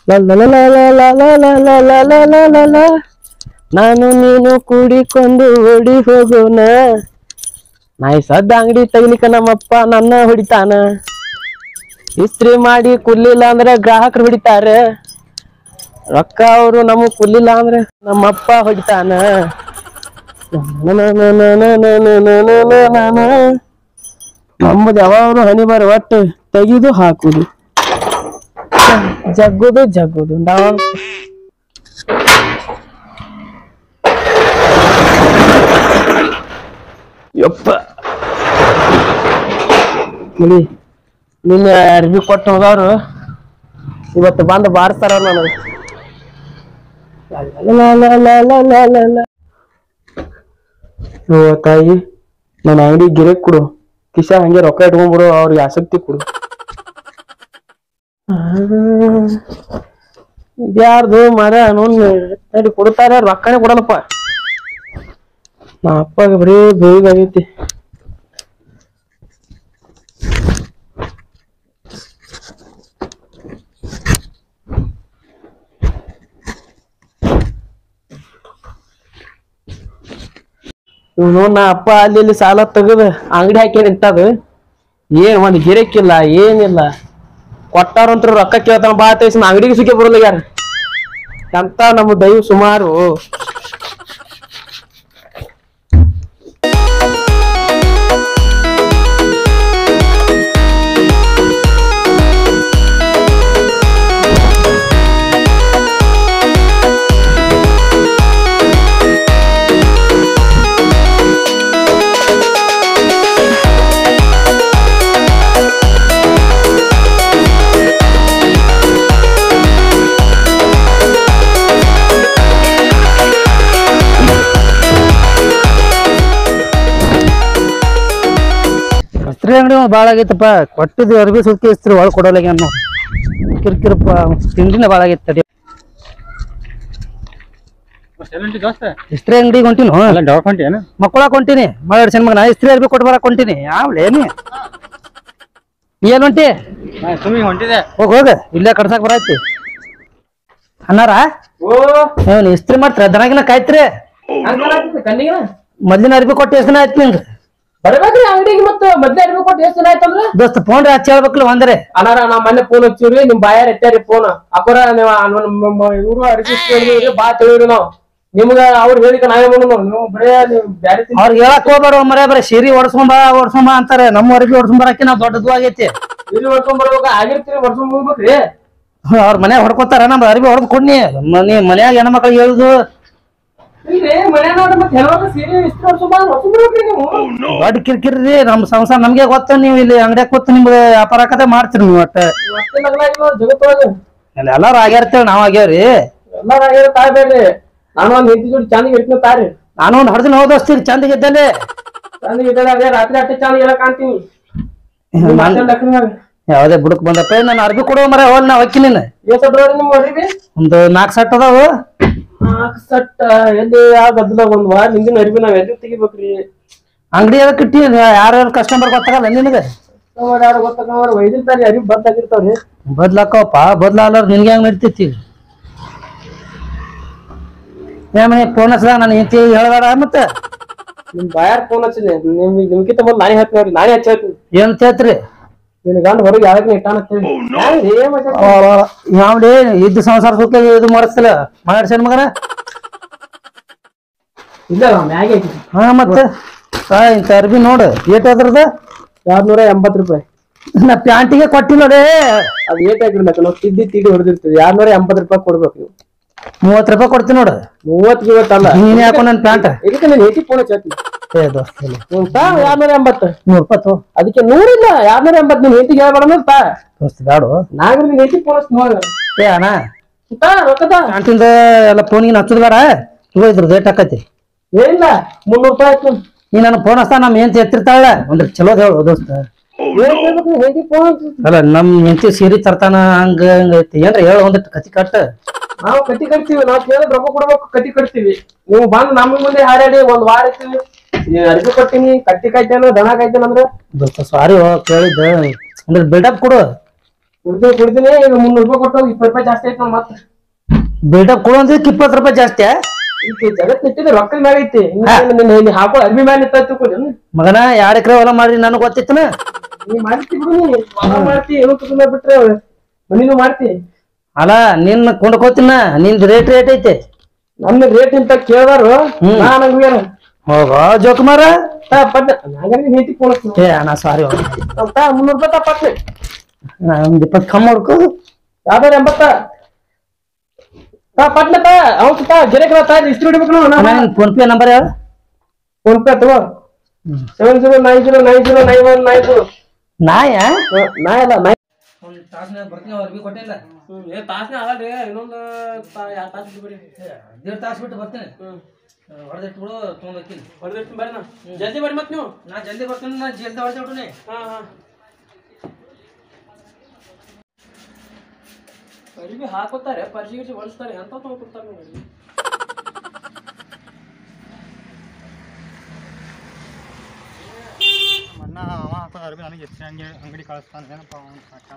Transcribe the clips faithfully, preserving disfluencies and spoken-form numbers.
ನಾನು ನೀನು ಕೂಡಿಕೊಂಡು ಓಡಿ ಹೋಗೋಣ. ನಾಯಿ ಸದ್ದ ಅಂಗಡಿ ತೆಗಿಲಿಕ್ಕ ನಮ್ಮಪ್ಪ ನನ್ನ ಹೊಡಿತಾನ. ಇಸ್ತ್ರಿ ಮಾಡಿ ಕುರ್ಲಿಲ್ಲ ಅಂದ್ರೆ ಗ್ರಾಹಕರು ಹೊಡಿತಾರ. ರೊಕ್ಕ ಅವರು ನಮಗ್ ಕುರ್ಲಿಲ್ಲ ಅಂದ್ರೆ ನಮ್ಮಪ್ಪ ಹೊಡಿತಾನ. ನಮ್ಮದು ಯಾವಾಗ್ಲೂ ಹನಿ ಬರ ಒಟ್ಟು ತೆಗಿದು ಹಾಕುದು, ಜಗ್ಗುದು ಜಗ್ಗುದು. ನಾವು ಯಪ್ಪ ನೋಡಿ ನಿನ್ನೆ ಅರ್ಬಿ ಕೊಟ್ಟು ಹೋದವ್ರು ಇವತ್ತು ಬಂದು ಬಾರಿಸ್ತಾರ ನನಗೆ. ಓ ತಾಯಿ, ನನ್ನ ಅಂಗಡಿ ಗಿರಕ್ ಕೊಡು, ಕಿಶ ಹಂಗೆ ರೊಕ್ಕ ಇಟ್ಕೊಂಡ್ಬಿಡು, ಅವ್ರಿಗೆ ಆಸಕ್ತಿ ಕೊಡು. ಇದ್ಯಾರ್ದು ಮರ ನೋಡಿ ಕೊಡ್ತಾರ, ರೊಕ್ಕನೇ ಕೊಡಲ್ಲಪ್ಪ. ನಾ ಅಪ್ಪಗೆ ಬರೀ ಬೇಗ ಆಗೈತಿ. ಇವನು ನಾ ಅಪ್ಪ ಅಲ್ಲಿ ಇಲ್ಲಿ ಸಾಲ ತೆಗದು ಅಂಗಡಿ ಹಾಕಿ ನಿಂತದ. ಏನ್ ಒಂದ್ ಗಿರಕ್ಕಿಲ್ಲ ಏನಿಲ್ಲ. ಕೊಟ್ಟಾರಂತ್ರ ರೊಕ್ಕ ಕೇಳ್ತಾನ ಬಾ ತೇಸ್ ಅಂಗಡಿಗೆ ಸುಖಿ ಬರಲ್ಲ ಯಾರ ಅಂತ ನಮ್ಮ ದೈವ ಸುಮಾರು. ಇಸ್ತ್ರಿ ಅಂಗಡಿ ಭಾಳ ಆಗೈತಪ್ಪ. ಕೊಟ್ಟಿದ್ದು ಅರ್ಬಿ ಸುತ್ತಿ ಇಸ್ತ್ರಿ ಒಳಗೆ ಕೊಡೋಲಾಗ ಅನ್ನೋ ಕಿರ್ಕಿರಪ್ಪ. ತಿಂಡಿನ ಭಾಳ ಆಗೈತೆ ತಡಿ. ಇಸ್ತ್ರಿ ಅಂಗಡಿಗೆ ಹೊಂಟಿನ ಮಕ್ಕಳಾಗ ಹೊಂಟಿನಿ. ಮಳೆ ಸಣ್ಣ ಮಗ ನಾ ಇಸ್ತ್ರಿ ಅರ್ಬಿ ಕೊಟ್ಟು ಬರಕ್ ಹೊಂಟಿನಿ. ಯಾವ್ಲೇನಿ ಏನ್ ಹೊಂಟಿ ಹೊಂಟಿದೆ ಹೋಗ ಹೋಗ ಇಲ್ಲೇ ಕಡ್ಸಾಕ್ ಬರೈತಿ ಅನ್ನಾರ. ಏನ್ ಇಸ್ತ್ರಿ ಮಾಡ್ತಾರ ದನಗಿನ ಕಾಯ್ತ್ರಿ? ಮೊದ್ಲಿನ ಅರ್ಬಿ ಕೊಟ್ಟು ಎಷ್ಟು ದಿನ ಆಯ್ತು ನಿಂಗೆ? ಬರ್ಬೇಕ್ರಿ ಅಂಗಡಿಗೆ. ಮತ್ತ ಮೊದ್ಲೇ ಅರ್ಬಿ ಕೊಟ್ಟು ಎಷ್ಟು ದಿನ ಆಯ್ತಂದ್ರ ದೋಸ್ತ ಫೋನ್ ಹಚ್ಚಿ ಹೇಳ್ಬೇಕಲ್ಲ ಒಂದರೆ. ಅನಾರ ನಾ ಮೊನ್ನೆ ಫೋನ್ ಹಚ್ಚಿವ್ರಿ, ನಿಮ್ ಬಾಯಾರ ಎತ್ತಾರಿ ಫೋನ್ ಅಕ್ಕೋರ ಇವ್ರು ಅರ್ಬಿ ಬಾ ತಿಳಿವ್ರಿ ನಾವ್ ನಿಮ್ಗ. ಅವ್ರು ಹೇಳಿಕ ನಾವೇ ಮಾಡೋಣ. ನೀವು ಬರೇ ಬ್ಯಾರೆ ಅವ್ರಿಗೆ ಹೇಳಕ್ ಹೋಗ್ಬೇಡ ಮರೇ, ಬರೀ ಸೀರಿ ಹೊಡ್ಸ್ಕೊಂಬ ಹೊಡ್ಸ್ಕೊಂಬ ಅಂತಾರೆ. ನಮ್ಮ ಅರ್ಬಿ ಹೊಡ್ಸ್ಕೊಂಬರಕ್ಕೆ ನಾವ್ ದೊಡ್ಡದು ಆಗೈತಿ. ಇಲ್ಲಿ ಹೊಡ್ಕೊಂಡ್ ಬರ್ಬೇಕ ಆಗಿರ್ತೀರಿ, ಹೊಡ್ಸ್ಕೊಂಡ್ ಹೋಗ್ಬೇಕ್ರಿ. ಅವ್ರ ಮನ್ಯಾಗ ಹೊಡ್ಕೊತಾರ, ನಮ್ ಅರ್ಬಿ ಹೊಡ್ದ್ ಕೊಡ್ನಿ. ನೀ ಮನ್ಯಾಗ ಹೆಣ್ಣ ಮಕ್ಳಿಗೆ ಹೇಳುದು ದೊಡ್ಡ ಕಿರ್ಕಿರಿ. ನಮ್ ಸಂಸಾರ ನಮ್ಗೆ ಗೊತ್ತ. ನೀವ್ ಇಲ್ಲಿ ಅಂಗಡಿಯಾಗ ಕೂತ್ ನಿಮ್ಗೆ ವ್ಯಾಪಾರ ಹಾಕದೆ ಮಾಡ್ತೀರಿ ನೀವು. ಒಟ್ಟ ಎಲ್ಲಾರು ಆಗ್ಯಾರ್ತೇಳಿ ನಾವ್ ಆಗ್ಯಾವ್ರಿ. ಎಲ್ಲಾರು ಆಗ್ಯಾರ ತಾಯ್ಬೇಡ್ರಿ. ನಾನು ಒಂದ್ ಹೆಂಡತಿ ಜೋಡಿ ಚಂದಿಗೆ ಇಡ್ತೀನಿ ತಾರಿ. ನಾನು ಒಂದ್ ಹೊಡೆದಿನ ಹೋದಸ್ತೀರಿ ಚಂದಿಗೆ ಇದ್ದಲ್ಲಿ. ಚಂದಿಗೆ ಇದ್ದಾಗ ಅದೇ ರಾತ್ರಿ ಅಷ್ಟೇ ಚಂದ ಹೇಳಕ್ ಕಾಣ್ತೀನಿ. ಯಾವ್ದೇ ಬುಡಕ್ ಬಂದಪ್ಪ. ನಾನು ಅರ್ಬಿ ಕೊಡುವ ಮರ ಹೋಲ್ ನಾ ಹೊಕ್ಕಿ. ನೀನ್ ನಿಮ್ ಅರ್ಬಿ ಒಂದು ನಾಲ್ಕು ಸೆಟ್ ಅದಾವು. ನಾಲ್ಕು ಸೆಟ್ ಎಲ್ಲಿ ಯಾವ ಗದ್ದಲಾಗ ಒಂದ್ ವಾರ ಹಿಂದಿನ ಅರ್ಬಿ ನಾವ್ ಎಲ್ಲಿ ತೆಗಿಬೇಕ್ರಿ? ಅಂಗಡಿ ಅದಕ್ಕೆ ಇಟ್ಟಿ ಯಾರ್ಯಾರು ಕಸ್ಟಮರ್ ಗೊತ್ತಾಗಲ್ಲ ನಿನಗೆ? ಯಾರು ಗೊತ್ತಾಗ ಒಯ್ದಿರ್ತಾರಿ, ಅರ್ಬಿ ಬದ್ದಾಗಿರ್ತಾವ್ರಿ. ಬದ್ಲಾಕವಪ್ಪ, ಬದ್ಲಾಗ್ಲಾರ ನಿನ್ಗೆ ಹೆಂಗ್ ನಡಿತೈತಿ? ಮನೆ ಫೋನ್ ಹಚ್ಚದಾಗ ನಾನು ಹೆಂಡತಿ ಹೇಳ್ಬೇಡ. ಮತ್ತೆ ನಿಮ್ ಬಾಯಾರ ಫೋನ್ ಹಚ್ಚಿನಿ. ನಿಮ್ಗೆ ನಿಮ್ಗಿಂತ ಮೊದ್ಲು ನಾನೇ ಹಚ್ಚಿನವ್ರಿ. ನಾನೇ ಹಚ್ಚಿ ಹೇಳ್ತೀನಿ. ಏನ್ ಹೇಳ್ತ್ರಿ? ನಿನ್ ಗಂಡ ಹೊರಗೆ ಯಾವಾಗ ಇಟ್ಟಾನ ಯಾವ್ದೇ ಇದ್ದು ಸಂಸಾರ ಸುತ್ತ ಇದು ಮಾಡಿಸ್ತಿಲ್ಲ ಮಾಡ್ಸೇನ್ ಮಗನ. ಇಲ್ಲ ಮ್ಯಾಗೆ ಐತಿ. ಹಾ ಮತ್ತೆ ಇಂತ ಅರ್ಬಿ ನೋಡು ಏಟ್ ಅದ್ರದ ಎರಡ್ನೂರ ಎಂಬತ್ ರೂಪಾಯಿ. ನಾ ಪ್ಯಾಂಟಿಗೆ ಕೊಟ್ಟಿ ನೋಡಿ. ಅದ್ ಏಟ್ ಆಗಿರ್ಬೇಕು, ನಾವು ತಿದ್ದಿ ತಿಡಿ ಹೊಡೆದಿರ್ತೀವಿ. ಎರಡ್ನೂರ ಎಂಬತ್ ರೂಪಾಯಿ ಕೊಡ್ಬೇಕು. ನೀವು ಮೂವತ್ ರೂಪಾಯಿ ಕೊಡ್ತೀನಿ ನೋಡು. ಮೂವತ್ ಇವತ್ತಲ್ಲ, ನೀನ್ ಯಾಕೋ ನನ್ ಪ್ಯಾಂಟ್ ಇದಕ್ಕೆ ನಾನು ಏಟಿ ಫೋನ್ ಹಚ್ಚಿ ಎರಡ್ನೂರ ಎಂಬತ್ತು ನೂರ್ ರೂಪಾಯಿ. ಅದಕ್ಕೆ ನೂರಿಲ್ಲ ಎರಡ್ನೂರ ಎಂಬತ್. ನೀನ್ ಏಟಿಗೆ ಹೇಳ್ಬೇಡ ತಾ ಬ್ಯಾಡು. ನಾಗರ ನೀನ್ ಏಟಿ ಫೋನ್ ಹಚ್ಚಿ ನೋಡ ಏ ಅಣ್ಣ ರೊಕ್ಕದ ಪ್ಯಾಂಟಿಂದ ಎಲ್ಲ ಫೋನಿಗೆ ಹಚ್ಚದ್ ಬೇಡ. ಇವ ಇದ್ರ ರೇಟ್ ಹಾಕತಿ ಏನಿಲ್ಲ ಮುನ್ನೂರು ರೂಪಾಯಿ ಆಯ್ತು. ನೀ ನನ್ನ ಫೋನ್ ಹಚ್ತಾ ನಮ್ ಹೆಂಡತಿ ಎತ್ತಿರ್ತಾಳ ಒಂದ್ ಚಲೋದ್ ಹೇಳು ದೋಸ್ತ. ಅಲ್ಲ ನಮ್ ಹೆಂಡತಿ ಸೀರೆ ತರ್ತಾನ ಹಂಗ ಹಂಗ ಐತಿ ಏನ್ರ ಹೇಳ ಒಂದಿಟ್ಟು ಕತಿ ಕಟ್ಟ. ನಾವು ಕಟ್ಟಿ ಕಟ್ತೀವಿ. ನಾವು ಕೇಳಿದ್ ರೊಕ್ಕ ಕೊಡ್ಬೇಕು, ಕಟ್ಟಿ ಕಟ್ತೀವಿ. ನೀವು ಬಂದ್ ನಮ್ ಮುಂದೆ ಹಾರಾಡಿ ಒಂದ್ ವಾರ ಇರ್ತೀವಿ. ಅರ್ಬಿ ಕೊಟ್ಟಿನಿ, ಕಟ್ಟಿ ಕಾಯ್ತೇನ, ದನ ಕಾಯ್ತೇನ ಅಂದ್ರೆ ಸಾರಿ ಕೇಳಿದ್ದ ಅಂದ್ರೆ ಬಿಲ್ಡಪ್ ಕೊಡು. ಕುಡ್ತೀನಿ ಕುಡ್ತೀನಿ ಈಗ ಮುನ್ನೂರು ರೂಪಾಯಿ ಕೊಟ್ಟು ಇಪ್ಪತ್ತು ರೂಪಾಯಿ ಜಾಸ್ತಿ ಆಯ್ತು ನೋಡ್ ಮತ್ತೆ ಬಿಲ್ಡಪ್ ಕೊಡು ಅಂದ್ರೆ ಇಪ್ಪತ್ತು ರೂಪಾಯಿ ಜಾಸ್ತಿ ಈಗ ಜಗತ್ ಇಟ್ಟಿದ್ರೆ ರೊಕ್ಕದ ಮ್ಯಾಗ ಐತಿ ನಿನ್ನ ಹಾಕೋ ಅರ್ಬಿ ಮ್ಯಾಲ ನಿಂತ ತಿಳ್ಕೊಳ್ಳಿ ಮಗನ ಎರಡ್ ಎಕರೆ ಹೊಲ ಮಾಡಿ ನನಗ್ ಗೊತ್ತಿತ್ತನ ನೀ ಮಾಡ್ತಿ ಬಿಡು ನೀ ಹೊಲ ಮಾಡ್ತಿ ಏನೋ ಕುಟುಂಬ ಬಿಟ್ರೆ ಮನಿನೂ ಮಾಡ್ತಿ ಅಲ್ಲ ನಿನ್ ಕೊಂಡ್ಕೋತಿನ ನಿನ್ ರೇಟ್ ರೇಟ್ ಐತೆ ನನ್ನ ರೇಟ್ ಇಂತ ಕೇಳ್ದಾರು ನಾನ್ ಹೋಗ ಜೋಕುಮಾರ ನೀತಿ ಫೋನ್ ಏ ಅಣ್ಣ ಸಾರಿ ಮುನ್ನೂರು ರೂಪಾಯಿ ತಪ್ಪಟ್ಲೆ ಒಂದ್ ಇಪ್ಪತ್ತು ಕಮ್ಮಿ ಮಾಡ್ಕೊ ಯಾವ್ದಾರ ಎಂಬತ್ತ ಪಟ್ನಪ್ಪ ಅವತ್ತ ಗಿರಕ ಇಸ್ತ್ರಿ ಹೊಡಿಬೇಕು ಫೋನ್ ಪೇ ನಂಬರ್ ಯಾವ ಫೋನ್ ಪೇ ತಗೋ seven zero nine zero nine zero nine one nine zero ನಾಯ ನಾಯ್ ಅಲ್ಲ ನಾಯ್ ಒಂದ್ ತಾಸ್ನಾಗ ಬರ್ತೀನಿ ಅರ್ಬಿ ಕೊಟ್ಟಿಲ್ಲ ಏ ತಾಸ್ನೇ ಆಗಲ್ರಿ ಇನ್ನೊಂದು ಎರಡು ತಾಸು ಬಿಟ್ಟು ಬರ್ರಿ ದೇಡ್ ತಾಸು ಬಿಟ್ಟು ಬರ್ತೀನಿ ಹೊಡೆದಿಟ್ಟು ಬಿಡು ತೊಗೊಂಡ್ತೀನಿ ಹೊಡೆದಿಟ್ಟು ಬರ್ರಿ ನಾ ಜಲ್ದಿ ಬರ್ರಿ ಮತ್ತೆ ನೀವು ನಾ ಜಲ್ದಿ ಬರ್ತೀನಿ ನಾ ಜಲ್ದಿ ಹೊಡೆದಿಟ್ರಿ ಹಾ ಹಾ ಅರಿವಿ ಹಾಕೋತಾರೆ ಪರ್ಸಿ ಗಿರ್ಸಿ ಹೊಲಿಸ್ತಾರೆ ಅಂತ ತಗೊಂಡ್ಕೊಡ್ತಾರೆ ನೋಡಿ ಅಣ್ಣ ಅವ ಹಾಕೋದು ಅರ್ಬಿ ನನಗೆ ಎಷ್ಟು ಹಂಗೆ ಅಂಗಡಿ ಕಳಿಸ್ತಾನೆ ಏನಪ್ಪ ಅವ್ನು ಸಾಕಾಗ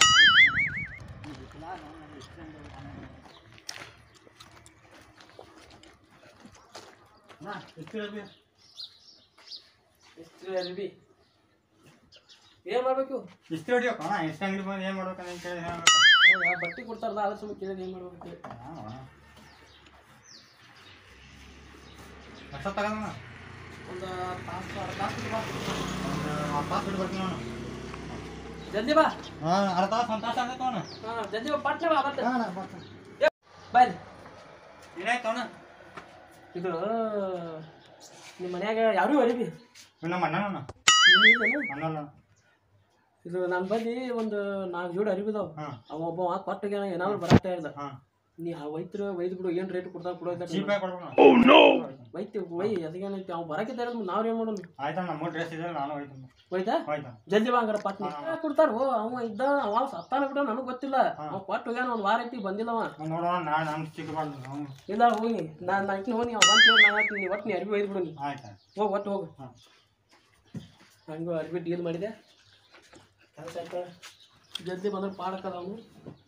ಎಷ್ಟು ಅರ್ಬಿ ಇಸ್ತ್ರಿ ಅರಿವಿ ಏನ್ ಮಾಡ್ಬೇಕು ಇಷ್ಟು ಹೊಡಿಯಪ್ಪ ಅಣ್ಣ ಎಷ್ಟು ಅಂಗಡಿ ಬಂದು ಏನು ಮಾಡ್ಬೇಕಂತ ಕೇಳಿ ಹೇಳ್ಬೇಕು ಬಟ್ಟೆ ಕೊಡ್ತಾರಲ್ಲ ಅದ್ರ ಸುಮ್ಮನೆ ಕೇಳಿ ಏನ್ ಮಾಡ್ಬೇಕು ಎಷ್ಟು ತಗೋಣ ಒಂದು ತಾಸು ಅರ್ಧ ತಾಸು ಬಿಟ್ಟು ಬಾ. ಒಂದು ಹತ್ತು ತಾಸು ಬಿಟ್ಟು ಬರ್ತೀನಿ ನಾನು ಜಲ್ದಿ ಬಾ ಹಾಂ ಅರ್ಧ ತಾಸು ಒಂದು ತಾಸು ಆಗತ್ತೆ ಅವನು ಹಾ ಜಲ್ದಿ ಬಾ ಪಟ್ನೆ ಬಾ ಮತ್ತೆ ಹಾಂ ಬರ್ತೀನಿ ಬಾಯ್ ಏನಾಯ್ತು ಅವನು ಇದು ನಿಮ್ಮ ಮನ್ಯಾಗ ಯಾರು ಅರಿವಿ ನಮ್ಮ ಅಣ್ಣನ ಅಣ್ಣಲ್ಲ ಇದು ನನ್ನ ಬಲ್ಲಿ ಒಂದು ನಾಲ್ಕು ಜೋಡಿ ಅರಿವಿದಾವ ಹಾಂ ಅವ ಒಬ್ಬ ಕೊಟ್ಟಿಗೆ ಏನಾದ್ರು ಬರಾಕ್ತಾ ಇರ್ದ ಹಾಂ ನೀ ಆ ವೈದ್ಯರು ವೈದ್ ಬಿಡು ಏನ್ ರೇಟ್ ಕೊಡ್ತಾರ ಕೊಡೋ ಚೀಪಾಗಿ ಕೊಡ್ಬೇಕು ವೈದ್ಯ ವೈ ಅದಕ್ಕೇನೈತಿ ಅವ್ನು ಬರಾಕಿದ್ದ ನಾವ್ ಏನ್ ಮಾಡೋಣ ಆಯ್ತಾ ನಮ್ಮ ಡ್ರೆಸ್ ಇದೆ ನಾನು ಹೋಯ್ತು ಹೋಯ್ತಾ ಹೋಯ್ತಾ ಜಲ್ದಿ ಬಾ ಹಂಗಾರ ಪಟ್ನಿ ಕೊಡ್ತಾರ ಅವ ಇದ್ದ ಅವ ಸತ್ತಾನ ಬಿಡ ನನಗ್ ಗೊತ್ತಿಲ್ಲ ಅವ್ ಕೊಟ್ಟು ಹೋಗ್ಯಾನ ಒಂದ್ ವಾರ ಐತಿ ಬಂದಿಲ್ಲವ ನೋಡೋಣ ನಾಳೆ ನಾನು ಚಿಕ್ಕಬಾರ್ದು ಅವ್ನು ಇಲ್ಲ ಹೋಗಿ ನಾನ್ ನಾ ಹೋಗಿ ಅವ್ ಬಂತ ನಾ ಹೇಳ್ತೀನಿ ನೀ ಒಟ್ಟು ನೀ ಅರ್ಬಿ ಒಯ್ದು ಬಿಡು ನೀ ಆಯ್ತು ಹೋಗಿ ಒಟ್ಟು ಹೋಗು ಹಾಂ ಹಂಗೂ ಅರ್ಬಿ ಡೀಲ್ ಮಾಡಿದೆ ಕೆಲಸ ಆಯ್ತ ಜಲ್ದಿ ಬಂದ್ರೆ ಪಾಡಕ್ಕದ ಅವನು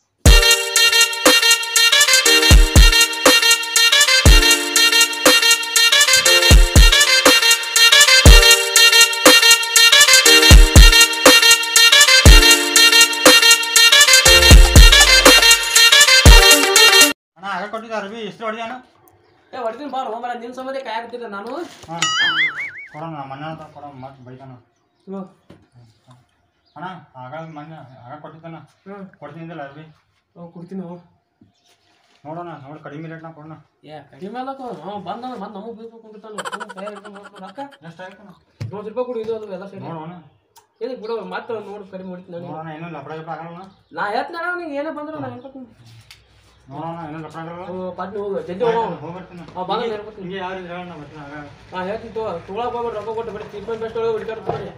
ಅಣ್ಣ ಆಗ ಕೊಟ್ಟಿದ್ದೆ ಅರ್ಬಿ ಎಷ್ಟು ಹೊಡೆದ ಏ ಹೊಡ್ತೀನಿ ಬಾರ ಹೋಗ್ಬಾರ ನಿನ್ನ ಸಂಬಂಧ ಕಾಯಾಕತ್ತಿದ್ದೆ ನಾನು ಹಾಂ ಕೊಡೋಣ ನಮ್ಮ ಅಣ್ಣ ಅಂತ ಕೊಡೋಣ ಮತ್ತೆ ಬೈತಾನ ಹ್ಞೂ ಅಣ್ಣ ಆಗ ಮೊನ್ನೆ ಆಗ ಕೊಟ್ಟಿದ್ದಾನ ಹ್ಞೂ ಕೊಡ್ತೀನಿಲ್ಲ ಅರ್ಬಿ ಹ್ಞೂ ಕೊಡ್ತೀನಿ ನಾವು ನೋಡೋಣ ನೋಡಿ ಕಡಿಮೆ ರೇಟ್ನಾಗ ಕೊಡೋಣ ಏ ಕಡಿಮೆ ಅಲ್ಲಕ್ಕ ನಾವು ಬಂದ ಮತ್ತೆ ನಮಗೆ ಬೇಕು ಕುಂದಿರ್ತಾನೆ ಕೈ ಹಿಡ್ಕೊಂಡು ರೊಕ್ಕ ಎಷ್ಟಾಯ್ತು ನೂರು ರೂಪಾಯಿ ಕೊಡು ಇದು ಅದು ಎಲ್ಲ ಸರಿ ನೋಡೋಣ ಇದಕ್ಕೆ ಬಿಡು ಮತ್ತೆ ನೋಡಿ ಕಡಿಮೆ ಹೊಡಿತೀನಿ ನನಗೆ ನೋಡೋಣ ಏನೂ ಲಪಡ ಗಿಪಡ ಆಗಲ್ಲ ನಾ ಹೇಳ್ತೀನಿ ನಿಂಗೆ ಏನೇ ಬಂದ್ರು ನಾ ಹೇಳ್ಕೊತೀನಿ ನೋಡೋಣ ಏನೂ ಲಪಡ ಆಗಲ್ಲ ಪಾಟ್ನಿ ಹೋಗು ಜಲ್ದಿ ಹೋಗೋಣ ಹೋಗ್ಬರ್ತೀನಿ ಹಾಂ ಬಂದ ಹೇಳ್ಕೊತೀನಿ ಹಿಂಗೆ ಯಾರು ಹೇಳೋಣ ಬರ್ತೀನಿ ಆಗ ನಾ ಹೇಳ್ತೀನಿ ತೋ ತೊಗೊಳಕ್ಕೆ ಹೋಗ್ಬಿಟ್ಟು ರೊಕ್ಕ ಕೊಟ್ಟು ಬಿಡಿ ಟ್ರೀಟ್ಮೆಂಟ್ ಬೆಸ್ಟ್ ಒಳಗೆ ಬಿಡ್ತಾರೆ ತೊಗೊಳ್ಳಿ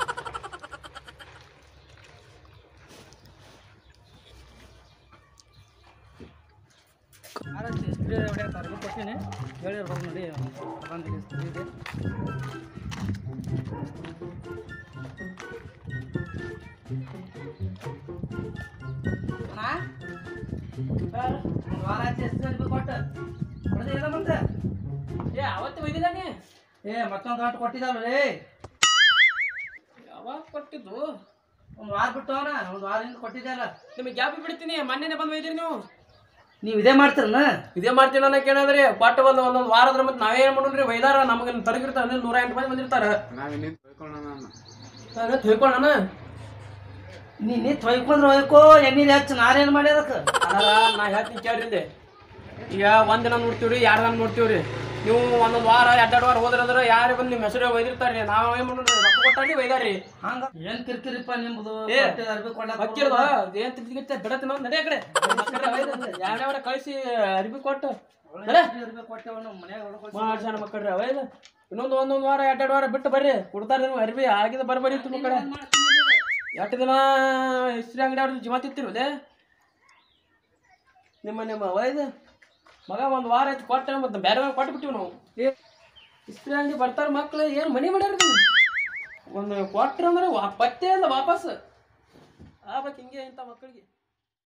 ಇಸ್ತ್ರಿ ಹೊಡ್ಯಾಕ ಅರ್ಬಿ ಕೊಡ್ತೀನಿ ಹೇಳಿರ್ಬೋದು ನೋಡಿ ಬಂದಿದೆ ಇಸ್ತ್ರಿ ಇದೆ ಒಂದು ವಾರ ಆಯ್ತು ಇಸ್ತ್ರಿ ಅರ್ಬಿ ಕೊಟ್ಟು ಹೊಡೆದ ಇಲ್ಲ ಮತ್ತೆ ಏ ಅವತ್ತು ಒಯ್ದಿಲ್ಲ ನೀ ಏ ಮತ್ತೊಂದು ಗಂಟೆ ಕೊಟ್ಟಿದ್ದಾವ ರೀ ಯಾವಾಗ ಕೊಟ್ಟಿದ್ದು ಒಂದು ವಾರ ಬಿಟ್ಟು ಅವನ ಒಂದು ವಾರದಿಂದ ಕೊಟ್ಟಿದ್ದಲ್ಲ ನಿಮಗೆ ಗ್ಯಾಪ್ ಬಿಡ್ತೀನಿ ಮೊನ್ನೆನೇ ಬಂದು ಒಯ್ದಿರಿ ನೀವು ನೀವು ಇದೇ ಮಾಡ್ತೀರನ ಇದೇ ಮಾಡ್ತೀನಿ ಅನ್ನಕ್ಕೆ ಏನಾದ್ರಿ ಪಟ್ಟು ಒಂದು ಒಂದೊಂದು ವಾರದ್ರ ಮತ್ತೆ ನಾವೇನು ಮಾಡೋಣ್ರಿ ವೈದಾರ ನಮಗೆ ತರಗಿರ್ತಾರೆ ನೂರ ಎಂಟು ಮಂದಿ ಬಂದಿರ್ತಾರೆ ತಿಳ್ಕೊಳ್ಳೋಣ ನೀ ನೀ ತೊಯ್ಕೊಂಡ್ರೆ ಹೋಯ್ಕೋ ಎಣ್ಣೆ ಹಚ್ಚ ನಾನೇನು ಮಾಡಿ ಅದಕ್ಕೆ ಅಲ್ಲ ನಾ ಹೇಳ್ತೀನಿ ಕೇಳ್ರಿ ಈಗ ಒಂದಿನ ನೋಡ್ತೀವ್ರಿ ಎರಡು ದಿನ ನೋಡ್ತೀವ್ರಿ ನೀವು ಒಂದೊಂದು ವಾರ ಎರಡೆರಡು ವಾರ ಹೋದ್ರಂದ್ರೆ ಯಾರು ಬಂದು ನಿಮ್ಮ ಹೆಸರು ಒಯ್ದಿರ್ತಾರೆ ನಾವು ಏನು ಮಾಡೋಣ ರೊಕ್ಕ ಕೊಟ್ಟಾರಿ ಒಯ್ದಾರಿ ಹಂಗ ಏನ್ ಕಿರ್ಕಿರಿಪ್ಪ ನಿಮ್ದು ಏ, ಅರ್ಬಿ ಕೊಡ್ಲಾಕ ಅಕ್ಕಿರ್ದ ಏನ್ ತಿರ್ಗಿತ್ತೆ ಬಿಡತ್ತೆ ನಾವು ನಡೆ ಕಡೆ ಯಾರ್ಯಾವ್ರ ಕಳಿಸಿ ಅರ್ಬಿ ಕೊಟ್ಟು ಅರ್ಬಿ ಕೊಟ್ಟೆವ ನಮ್ಮ ಮನ್ಯಾಗ ಹೊಡ್ಕೊಳ್ಸಿ. ಮಾಡ್ಸಣ ಮಕ್ಕಳ್ರಿ ಅವೈದ ಇನ್ನೊಂದು ಒಂದೊಂದು ವಾರ ಎರಡೆರಡು ವಾರ ಬಿಟ್ಟು ಬರ್ರಿ ಕೊಡ್ತಾರೆ ನೀವು ಅರ್ಬಿ ಆಗಿದ ಬರ್ಬರಿ ತುಂಬ ಕಡೆ ಎಷ್ಟು ದಿನ ಇಸ್ತ್ರಿ ಅಂಗಡಿ ಅವ್ರದ್ದು ಜೀವ ತಿತ್ತಿರೋದೆ ನಿಮ್ಮ ನಿಮ್ಮ ಅವೈದ ಮಗ ಒಂದು ವಾರ ಆಯ್ತು ಕೊಟ್ಟೆ ಮತ್ತೆ ಬೇರೆ ಕೊಟ್ಟು ಬಿಟ್ಟಿವಿ ನಾವು ಏ ಇಸ್ತ್ರಿ ಅಂಗಡಿ ಬರ್ತಾರೆ ಮಕ್ಳು ಏನು ಮನಿ ಮಾಡ್ಯಾರ ನೀವು ಒಂದು ಕೊಟ್ರ ಅಂದ್ರೆ ವಾ ಪತ್ತೆ ಅಲ್ಲ ವಾಪಸ್ ಆಗ್ಬೇಕು ಹಿಂಗೆ ಇಂಥ ಮಕ್ಕಳಿಗೆ.